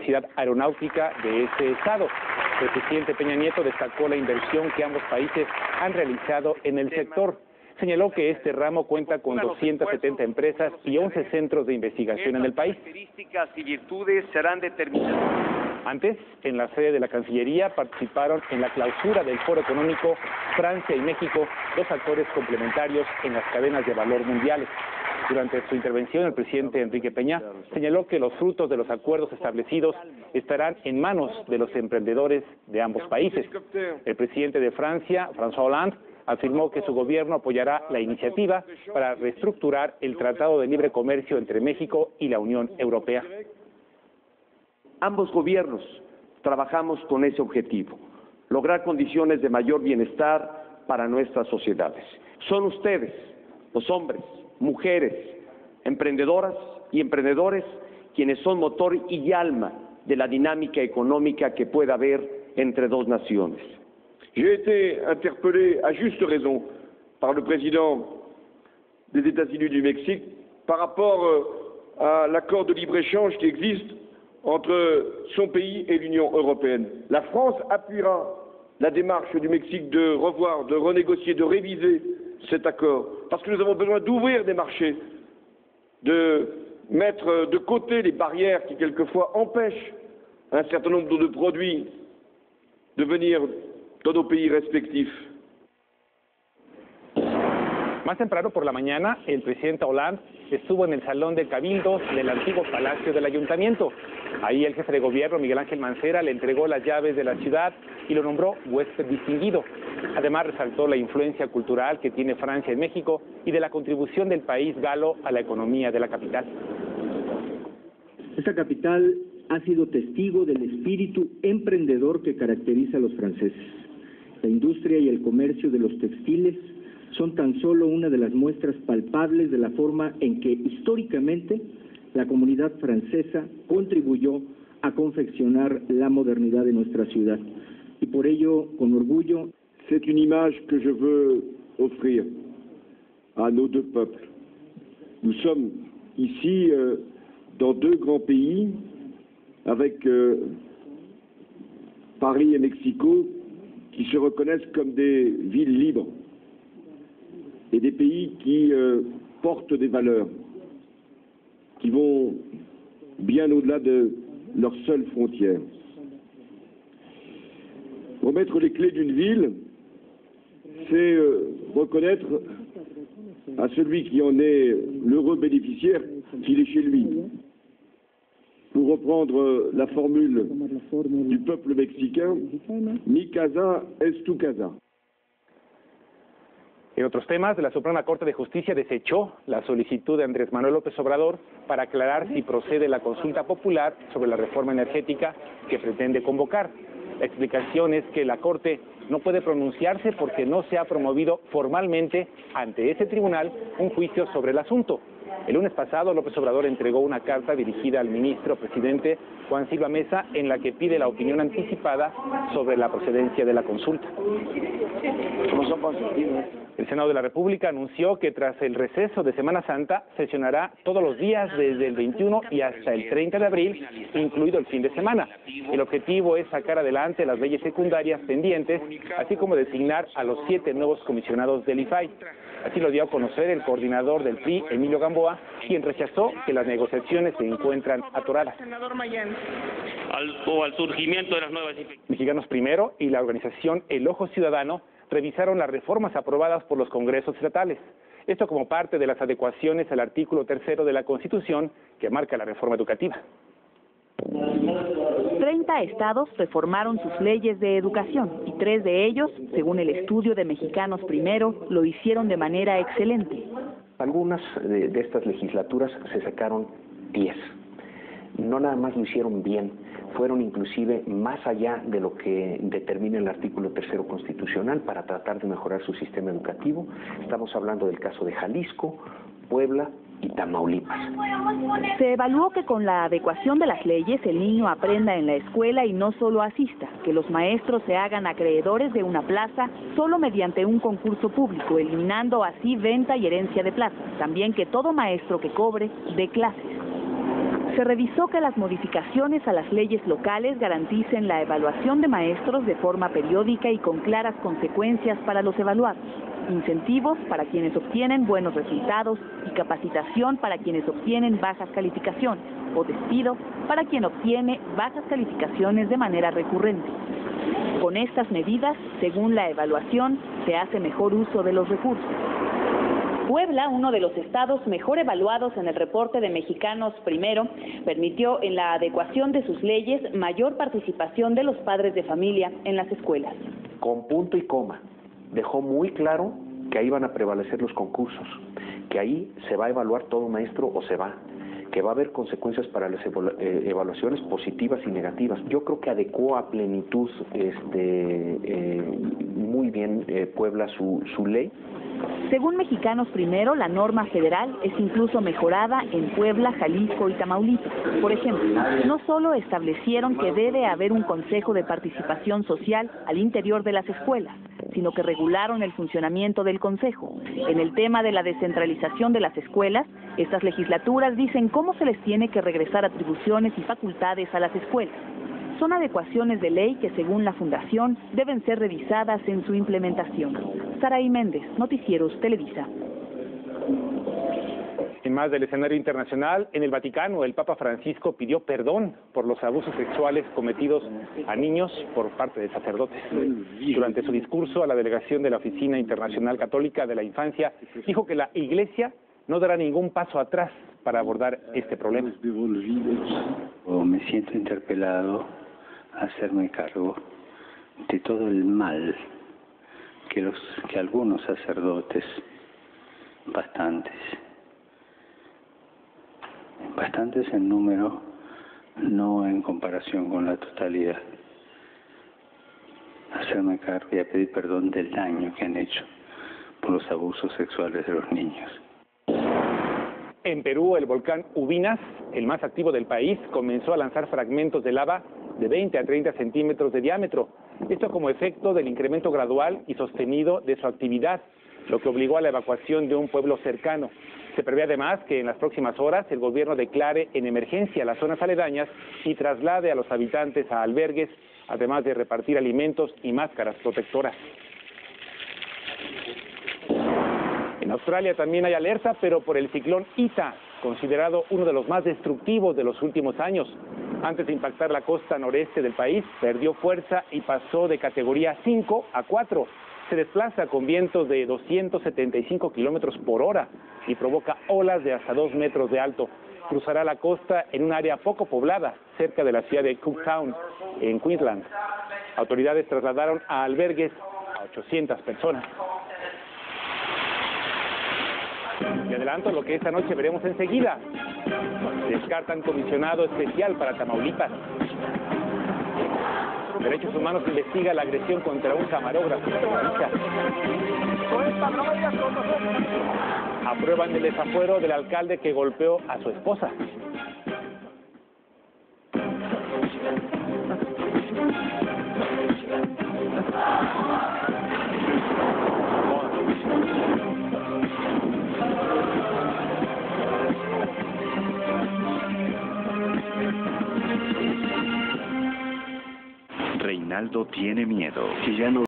capacidad aeronáutica de ese estado. El presidente Peña Nieto destacó la inversión que ambos países han realizado en el sector. Señaló que este ramo cuenta con 270 empresas y 11 centros de investigación en el país. Características y virtudes serán determinadas. Antes, en la sede de la Cancillería, participaron en la clausura del Foro Económico Francia y México, dos actores complementarios en las cadenas de valor mundiales. Durante su intervención, el presidente Enrique Peña señaló que los frutos de los acuerdos establecidos estarán en manos de los emprendedores de ambos países. El presidente de Francia, François Hollande, afirmó que su gobierno apoyará la iniciativa para reestructurar el Tratado de Libre Comercio entre México y la Unión Europea. Ambos gobiernos trabajamos con ese objetivo, lograr condiciones de mayor bienestar para nuestras sociedades. Son ustedes, los hombres, mujeres, emprendedoras y emprendedores, quienes son motor y alma de la dinámica económica que pueda haber entre dos naciones. J'ai été interpellé à juste raison par le président des États-Unis du Mexique par rapport à l'accord de libre-échange qui existe entre son pays et l'Union européenne. La France appuiera la démarche du Mexique de revoir, de renégocier, de réviser cet accord, parce que nous avons besoin d'ouvrir des marchés, de mettre de côté les barrières qui quelquefois empêchent un certain nombre de produits de venir dans nos pays respectifs. Más temprano por la mañana, el presidente Hollande estuvo en el salón de cabildos del antiguo palacio del ayuntamiento. Ahí el jefe de gobierno, Miguel Ángel Mancera, le entregó las llaves de la ciudad y lo nombró huésped distinguido. Además, resaltó la influencia cultural que tiene Francia en México y de la contribución del país galo a la economía de la capital. Esta capital ha sido testigo del espíritu emprendedor que caracteriza a los franceses. La industria y el comercio de los textiles son tan solo una de las muestras palpables de la forma en que históricamente la comunidad francesa contribuyó a confeccionar la modernidad de nuestra ciudad. Y por ello, con orgullo, c'est une image que je veux offrir à nos deux peuples. Nous sommes ici dans deux grands pays, avec Paris et Mexico, qui se reconnaissent comme des villes libres et des pays qui portent des valeurs qui vont bien au-delà de leurs seules frontières. Remettre les clés d'une ville, c'est reconnaître à celui qui en est l'heureux bénéficiaire qu'il est chez lui. Pour reprendre la formule du peuple mexicain, mi casa es tu casa. En otros temas, la Suprema Corte de Justicia desechó la solicitud de Andrés Manuel López Obrador para aclarar si procede la consulta popular sobre la reforma energética que pretende convocar. La explicación es que la Corte no puede pronunciarse porque no se ha promovido formalmente ante ese tribunal un juicio sobre el asunto. El lunes pasado, López Obrador entregó una carta dirigida al ministro presidente Juan Silva Mesa en la que pide la opinión anticipada sobre la procedencia de la consulta. El Senado de la República anunció que tras el receso de Semana Santa sesionará todos los días desde el 21 y hasta el 30 de abril, incluido el fin de semana. El objetivo es sacar adelante las leyes secundarias pendientes, así como designar a los 7 nuevos comisionados del IFAI. Así lo dio a conocer el coordinador del PRI, Emilio Gamboa, quien rechazó que las negociaciones se encuentran atoradas. Al surgimiento de las nuevas... Mexicanos Primero y la organización El Ojo Ciudadano revisaron las reformas aprobadas por los congresos estatales. Esto como parte de las adecuaciones al artículo 3 de la Constitución que marca la reforma educativa. 30 estados reformaron sus leyes de educación y 3 de ellos, según el estudio de Mexicanos Primero, lo hicieron de manera excelente. Algunas de estas legislaturas se sacaron 10. No nada más lo hicieron bien, fueron inclusive más allá de lo que determina el artículo 3 constitucional para tratar de mejorar su sistema educativo. Estamos hablando del caso de Jalisco, Puebla y Tamaulipas. Se evaluó que con la adecuación de las leyes el niño aprenda en la escuela y no solo asista, que los maestros se hagan acreedores de una plaza solo mediante un concurso público, eliminando así venta y herencia de plazas. También que todo maestro que cobre dé clases. Se revisó que las modificaciones a las leyes locales garanticen la evaluación de maestros de forma periódica y con claras consecuencias para los evaluados, incentivos para quienes obtienen buenos resultados y capacitación para quienes obtienen bajas calificaciones, o despido para quien obtiene bajas calificaciones de manera recurrente. Con estas medidas, según la evaluación, se hace mejor uso de los recursos. Puebla, uno de los estados mejor evaluados en el reporte de Mexicanos Primero, permitió en la adecuación de sus leyes mayor participación de los padres de familia en las escuelas. Con punto y coma, dejó muy claro que ahí van a prevalecer los concursos, que ahí se va a evaluar todo maestro o se va, que va a haber consecuencias para las evaluaciones positivas y negativas. Yo creo que adecuó a plenitud muy bien Puebla su ley. Según Mexicanos Primero, la norma federal es incluso mejorada en Puebla, Jalisco y Tamaulipas. Por ejemplo, no solo establecieron que debe haber un consejo de participación social al interior de las escuelas, sino que regularon el funcionamiento del consejo. En el tema de la descentralización de las escuelas, estas legislaturas dicen cómo se les tiene que regresar atribuciones y facultades a las escuelas. Son adecuaciones de ley que, según la Fundación, deben ser revisadas en su implementación. Saraí Méndez, Noticieros Televisa. En más del escenario internacional, en el Vaticano, el Papa Francisco pidió perdón por los abusos sexuales cometidos a niños por parte de sacerdotes. Durante su discurso a la delegación de la Oficina Internacional Católica de la Infancia, dijo que la Iglesia no dará ningún paso atrás para abordar este problema. Me siento interpelado a hacerme cargo de todo el mal que algunos sacerdotes, bastantes en número, no en comparación con la totalidad, hacerme cargo y a pedir perdón del daño que han hecho por los abusos sexuales de los niños. En Perú, el volcán Ubinas, el más activo del país, comenzó a lanzar fragmentos de lava de 20 a 30 centímetros de diámetro. Esto como efecto del incremento gradual y sostenido de su actividad, lo que obligó a la evacuación de un pueblo cercano. Se prevé además que en las próximas horas el gobierno declare en emergencia las zonas aledañas y traslade a los habitantes a albergues, además de repartir alimentos y máscaras protectoras. En Australia también hay alerta, pero por el ciclón Ita, considerado uno de los más destructivos de los últimos años. Antes de impactar la costa noreste del país, perdió fuerza y pasó de categoría 5 a 4. Se desplaza con vientos de 275 kilómetros por hora y provoca olas de hasta 2 metros de alto. Cruzará la costa en un área poco poblada, cerca de la ciudad de Cooktown, en Queensland. Autoridades trasladaron a albergues a 800 personas. Y adelanto lo que esta noche veremos enseguida. Descartan comisionado especial para Tamaulipas. Derechos Humanos investiga la agresión contra un camarógrafo. Aprueban el desafuero del alcalde que golpeó a su esposa. Reinaldo tiene miedo. Si ya no